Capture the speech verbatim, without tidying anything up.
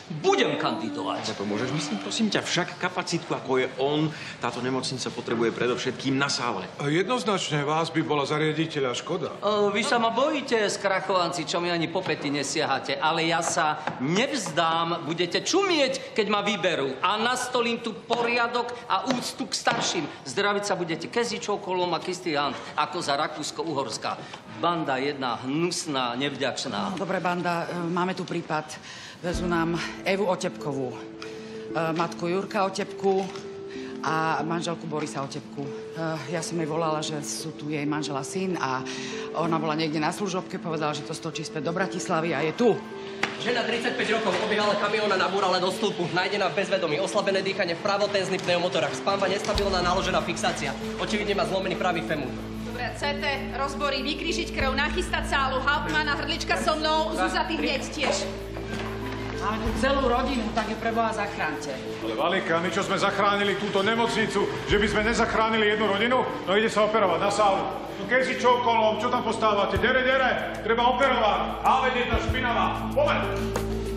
budem kandidovať. Nepomôžeš, myslím, prosím ťa, však kapacitku, ako je on, táto nemocnica potrebuje predovšetkým na sále. Jednoznačne vás by bola za riaditeľa škoda. O, vy sa ma bojíte, skrachovanci, čo mi ani po pety nesiahate, ale ja sa nevzdám, budete čumieť, keď ma vyberú a nastolím tu poriadok a úctu k starším. Zdraviť sa budete Kezičov, Kolom a Kristián, ako za Rakúsko-Uhorská. Banda jedna, hnusná, nevďačná. No, dobre, banda, máme tu prípad. Vezú nám Evu Otepkovú, matku Jurka Otepku a manželku Borisa Otepku. Ja som jej volala, že sú tu jej manžela syn a ona bola niekde na služobke, povedala, že to stočí späť do Bratislavy a je tu. Žena tridsaťpäť rokov obiehala kamióna nabúrala do stĺpu, nájdená v bezvedomí, oslabené dýchanie v pravotenzný pneumotorách, spánva nestabilná náložená fixácia, očividne má zlomený pravý femúr. Dobre, cé té, rozbory, vykrížiť krv, nachystať sálu, Hauptmanna, hrdlička so mnou, Zuzatý hneď tiež. Máme tu celú rodinu, tak ju preboha zachránte. Ale Valika, my čo sme zachránili túto nemocnicu, že by sme nezachránili jednu rodinu? No ide sa operovať na sálu. No Kezičov, Kolom, čo tam postávate? Dere, dere, treba operovať. Háveď jedna špinavá. Poďme!